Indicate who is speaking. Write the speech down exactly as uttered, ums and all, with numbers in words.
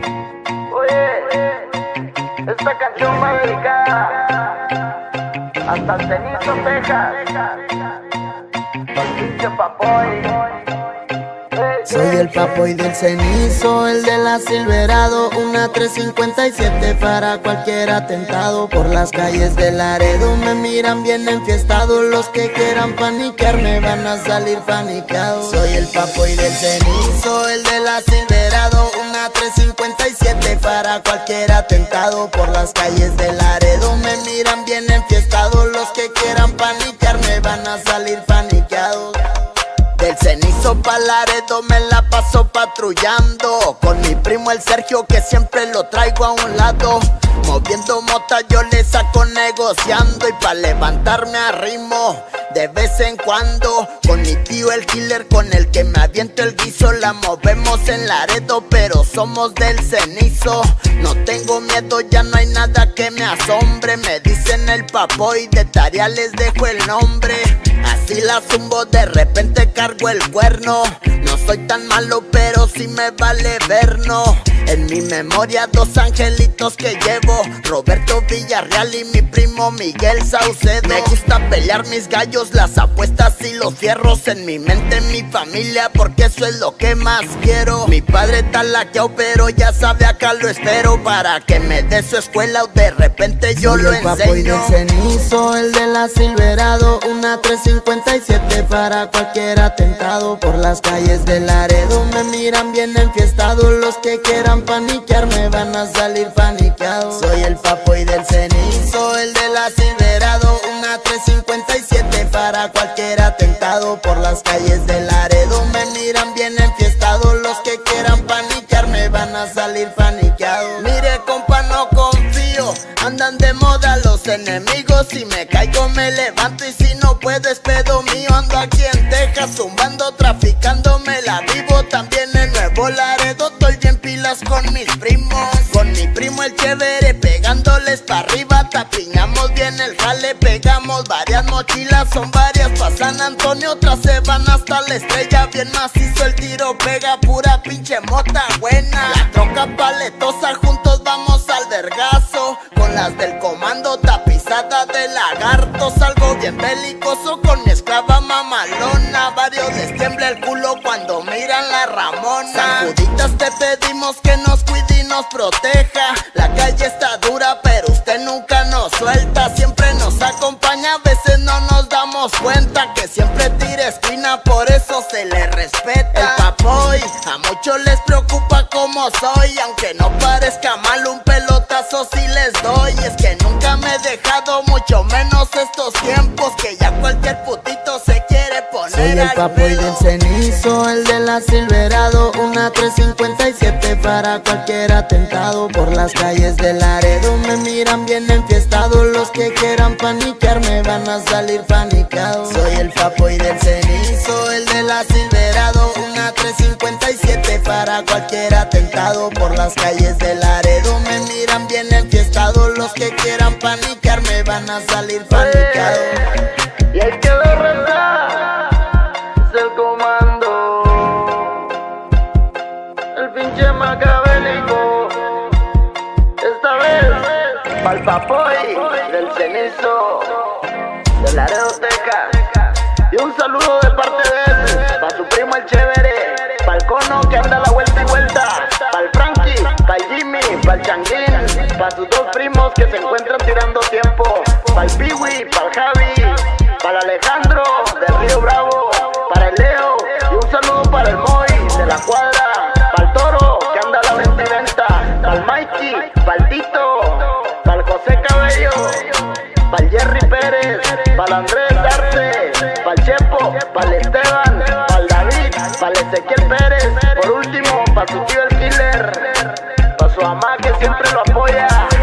Speaker 1: Oye, esta canción va dedicada hasta el Cenizo, Texas, pa'l pinche Papoy.
Speaker 2: Soy el Papoy del Cenizo, el de la Silverado, una tres cincuenta y siete para cualquier atentado. Por las calles de Laredo me miran bien enfiestado, los que quieran paniquear me van a salir panicados. Soy el Papoy del Cenizo, el de la Silverado, una tres cincuenta y siete para cualquier atentado. Por las calles de Laredo me miran bien enfiestado, los que quieran paniquear me van a salir paniqueados. Del Cenizo pa' Laredo me la paso patrullando con mi primo el Sergio, que siempre lo traigo a un lado. Moviendo mota yo le saco negociando, y pa' levantarme arrimo de vez en cuando con mi tío el killer, con el que me aviento el guiso. La movemos en Laredo pero somos del Cenizo. No tengo miedo, ya no hay nada que me asombre. Me dicen el Papoy, de tarea les dejo el nombre. Así la zumbo, de repente cargo el cuerno. No soy tan malo pero sí me vale verno. En mi memoria dos angelitos que llevo, Roberto Villarreal y mi primo Miguel Saucedo. Me gusta pelear mis gallos, las apuestas y los fierros. En mi mente mi familia, porque eso es lo que más quiero. Mi padre está laqueado pero ya sabe, acá lo espero para que me dé su escuela o de repente yo lo enseño. Soy el Papoy del Cenizo, el de la Silverado, una tres cincuenta y siete para cualquier atentado. Por las calles de Laredo me miran bien enfiestados, los que quieran paniquear me van a salir paniqueados. Soy el Papoy del Cenizo, el de la Silverado, una tres cincuenta y siete para cualquier atentado. Por las calles de Laredo me miran bien enfiestados, los que quieran paniquear me van a salir paniqueados. Mire compa, no confío, andan de moda los enemigos. Si me caigo me levanto, y si no puedo es pedo mío. Ando aquí en Texas zumbando, traficando, me la vivo. También en Nuevo Laredo estoy bien pilas con mis primos. Con mi primo el chévere, pegándoles pa' arriba. Tapiñamos bien el jale, pegamos varias mochilas. Son varias pa' San Antonio, otras se van hasta la Estrella. Bien macizo el tiro, pega pura pinche mota buena. La troca paletosa, juntos vamos al vergazo. Con las del comando tapizada de lagarto. Salgo bien belicoso con mi esclava mamalona. Varios les tiembla el culo cuando miran la Ramona. Sacuditas te pedimos que nos cuide y nos proteja. La calle está dura pero usted nunca nos suelta. Siempre nos acompaña, a veces no nos damos cuenta que siempre tira esquina, por eso se le respeta. El Papoy, a muchos les preocupa cómo soy. Aunque no parezca mal, un pelotazo sí les doy. Es que nunca me he dejado, mucho menos estos tiempos, que ya cualquier putito se quiere poner. Soy el Papoy del Cenizo, el de la Silverado, una tres cincuenta y siete para cualquier atentado. Por las calles de Laredo me miran bien enfiestados, los que quieran paniquear me van a salir panicados. Soy el Papoy del Cenizo, el de la Silverado, una tres cincuenta y siete para cualquier atentado. Por las calles de Laredo me miran bien enfiestados, los que quieran paniquear me van a salir panicados.
Speaker 1: Y hay que ver verdad, es el comando, el pinche macabélico. Esta vez pa'l Papoy del Cenizo, de Laredo, Texas. Y un saludo de parte de él pa' su primo el chévere, pa'l Cono que anda la vuelta y vuelta, pa'l Frankie, pa'l Jimmy, pa'l Changuín, pa' sus dos primos que se encuentran tirando tiempo, pa'l Piwi, pa'l Javi, para Alejandro de Río Bravo, para el Leo, y un saludo para el Moy de la cuadra, para el Toro que anda a la venta y venta, para el Mikey, para el Tito, para el José Cabello, para el Jerry Pérez, para el Andrés Arce, para el Chepo, para el Esteban, para el David, para el Ezequiel Pérez, por último para su tío el Killer, para su mamá que siempre lo apoya.